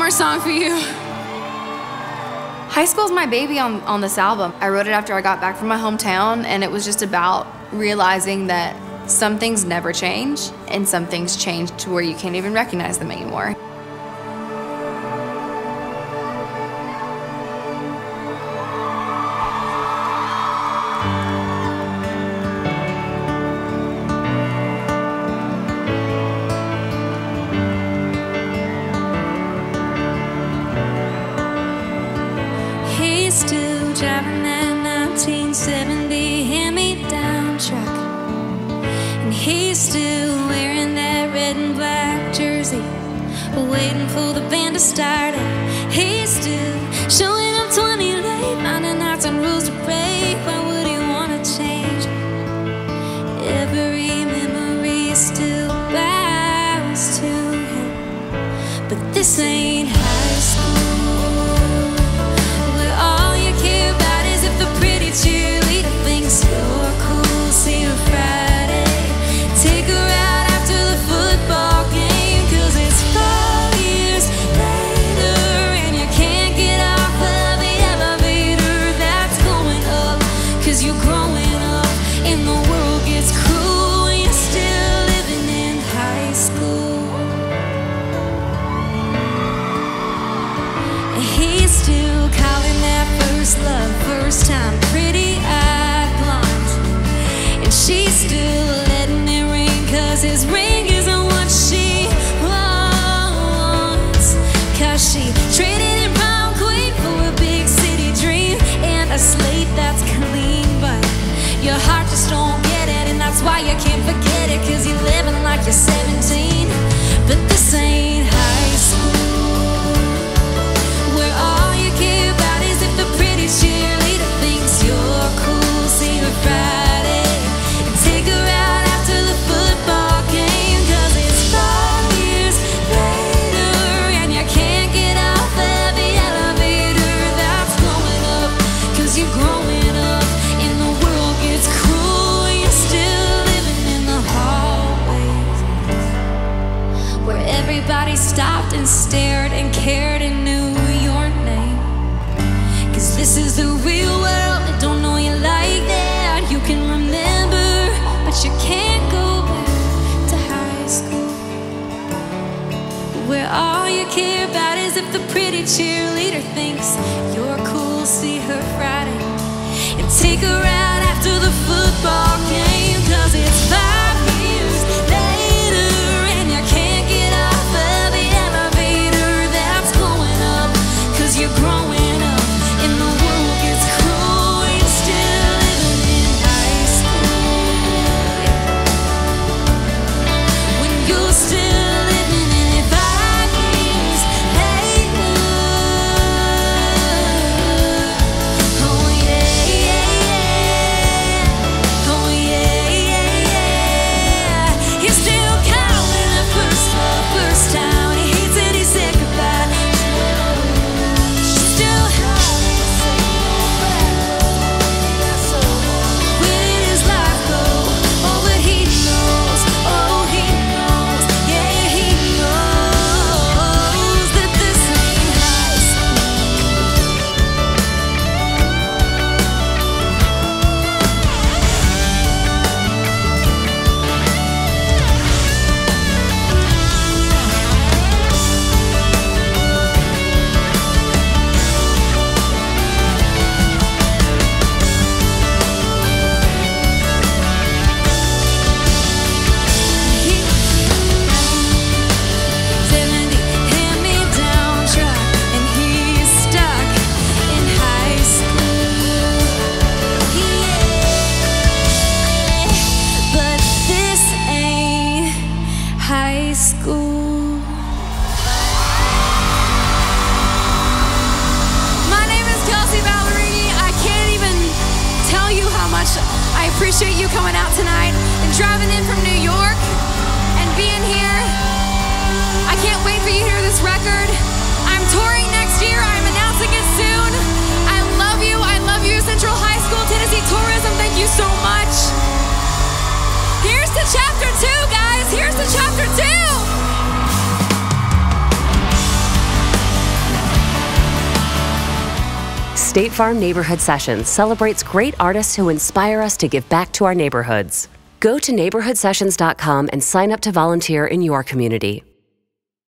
more song for you. High school's my baby on this album. I wrote it after I got back from my hometown, and it was just about realizing that some things never change, and some things change to where you can't even recognize them anymore. He's still driving that 1970 hand-me-down truck, and he's still wearing that red and black jersey, waiting for the band to start up. He's still showing up 20 late, finding nights and rules to break. Why would he want to change? Every memory still bows to him, but this ain't high school. Cheerleader thinks you're cool, see her Friday, take her out after the football game, 'cause it's 5 years later and you can't get off of the elevator that's going up, 'cause you're growing up and the world gets cruel and you're still living in high school. And he's still calling that first love, first time, pretty-eyed blonde, and she's still letting it ring, 'cause his ring isn't what she wants, 'cause she traded in prom queen for a big city dream and a slate that's clean, but your heart just don't get it, and that's why you can't forget it, 'cause you're living like you're 17, but this ain't high school, where all you care about is if the pretty cheerleader thinks you're cool, see her Friday, and take her out after the football game, 'cause it's 5 years later and you can't get off of the elevator that's going up, 'cause you're growing up and the world gets cruel and you're still living in the hallways where everybody stopped and stared and cared and knew your name. 'Cause this is the real world, they don't know you like that. You can remember, but you can't go back to high school, where all you care about is if the pretty cheerleader thinks you're cool, see her Friday, and take her out after the football game, 'cause it's 5 years later and you can't get off of the elevator that's going up, 'cause you're growing up and the world gets cruel and you're still living in high school, when you're still living in 5 years later. Oh yeah, yeah, yeah. Oh yeah, yeah, yeah. He's still calling the first love, first time. He hates it, he said goodbye. She's still where did his life go? Oh, but he knows, oh, he knows, yeah, he knows that this ain't high hand-me-down truck, and he's stuck in high school. Yeah, but this ain't high school. My name is Kelsea Ballerini. I can't even tell you how much I appreciate you coming out tonight and driving in from New York and being here. I can't wait for you to hear this record. I'm touring next year. I'm announcing it soon. I love you. I love you, Central High School, Tennessee Tourism. Thank you so much. Here's to chapter 2, guys. Here's to chapter 2. State Farm Neighborhood Sessions celebrates great artists who inspire us to give back to our neighborhoods. Go to neighborhoodsessions.com and sign up to volunteer in your community.